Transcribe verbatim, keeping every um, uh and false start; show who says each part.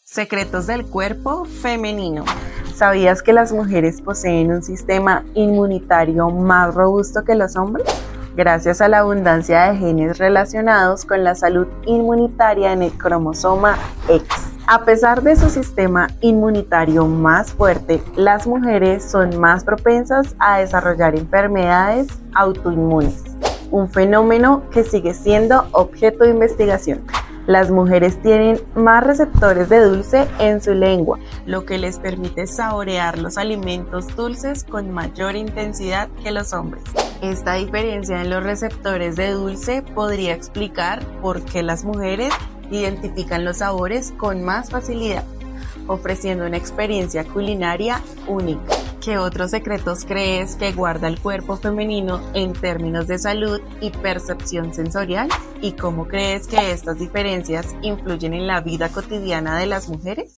Speaker 1: Secretos del cuerpo femenino. ¿Sabías que las mujeres poseen un sistema inmunitario más robusto que los hombres? Gracias a la abundancia de genes relacionados con la salud inmunitaria en el cromosoma X. A pesar de su sistema inmunitario más fuerte, las mujeres son más propensas a desarrollar enfermedades autoinmunes, un fenómeno que sigue siendo objeto de investigación. Las mujeres tienen más receptores de dulce en su lengua, lo que les permite saborear los alimentos dulces con mayor intensidad que los hombres. Esta diferencia en los receptores de dulce podría explicar por qué las mujeres identifican los sabores con más facilidad, ofreciendo una experiencia culinaria única. ¿Qué otros secretos crees que guarda el cuerpo femenino en términos de salud y percepción sensorial? ¿Y cómo crees que estas diferencias influyen en la vida cotidiana de las mujeres?